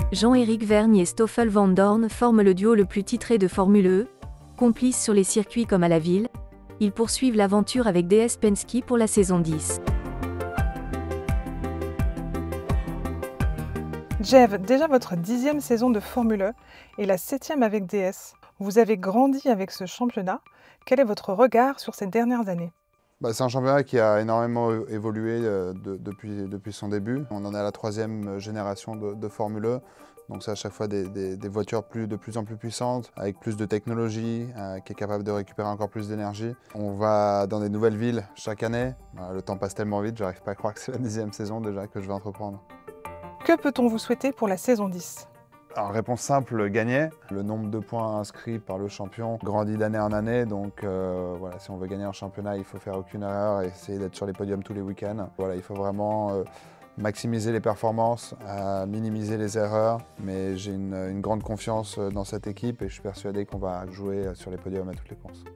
Jean-Éric Vergne et Stoffel Vandoorne forment le duo le plus titré de Formule E, complices sur les circuits comme à la ville. Ils poursuivent l'aventure avec DS Penske pour la saison 10. Jev, déjà votre 10e saison de Formule E et la 7e avec DS. Vous avez grandi avec ce championnat. Quel est votre regard sur ces dernières années ? C'est un championnat qui a énormément évolué depuis son début. On en est à la 3e génération de Formule E. Donc c'est à chaque fois des voitures de plus en plus puissantes, avec plus de technologie, qui est capable de récupérer encore plus d'énergie. On va dans des nouvelles villes chaque année. Le temps passe tellement vite, j'arrive pas à croire que c'est la 10e saison déjà que je vais entreprendre. Que peut-on vous souhaiter pour la saison 10 ? Alors, réponse simple, gagner. Le nombre de points inscrits par le champion grandit d'année en année, donc voilà, si on veut gagner un championnat, il faut faire aucune erreur et essayer d'être sur les podiums tous les week-ends. Voilà, il faut vraiment maximiser les performances, minimiser les erreurs, mais j'ai une grande confiance dans cette équipe et je suis persuadé qu'on va jouer sur les podiums à toutes les courses.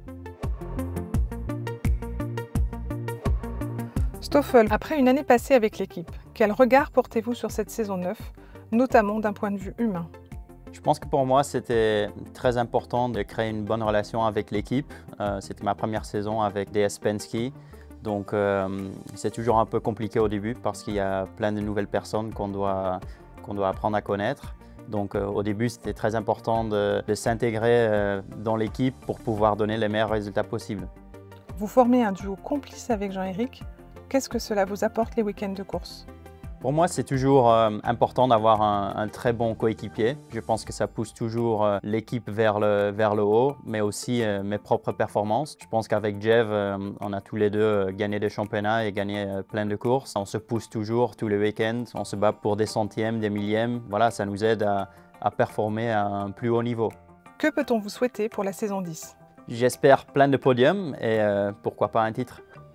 Stoffel, après une année passée avec l'équipe, quel regard portez-vous sur cette saison 9, notamment d'un point de vue humain ? Je pense que pour moi, c'était très important de créer une bonne relation avec l'équipe. C'était ma première saison avec DS Penske. Donc, c'est toujours un peu compliqué au début parce qu'il y a plein de nouvelles personnes qu'on doit apprendre à connaître. Donc, au début, c'était très important de s'intégrer dans l'équipe pour pouvoir donner les meilleurs résultats possibles. Vous formez un duo complice avec Jean-Éric. Qu'est-ce que cela vous apporte les week-ends de course ? Pour moi, c'est toujours important d'avoir un très bon coéquipier. Je pense que ça pousse toujours l'équipe vers le haut, mais aussi mes propres performances. Je pense qu'avec Jev, on a tous les deux gagné des championnats et gagné plein de courses. On se pousse toujours tous les week-ends, on se bat pour des centièmes, des millièmes. Voilà, ça nous aide à performer à un plus haut niveau. Que peut-on vous souhaiter pour la saison 10 ? J'espère plein de podiums et pourquoi pas un titre.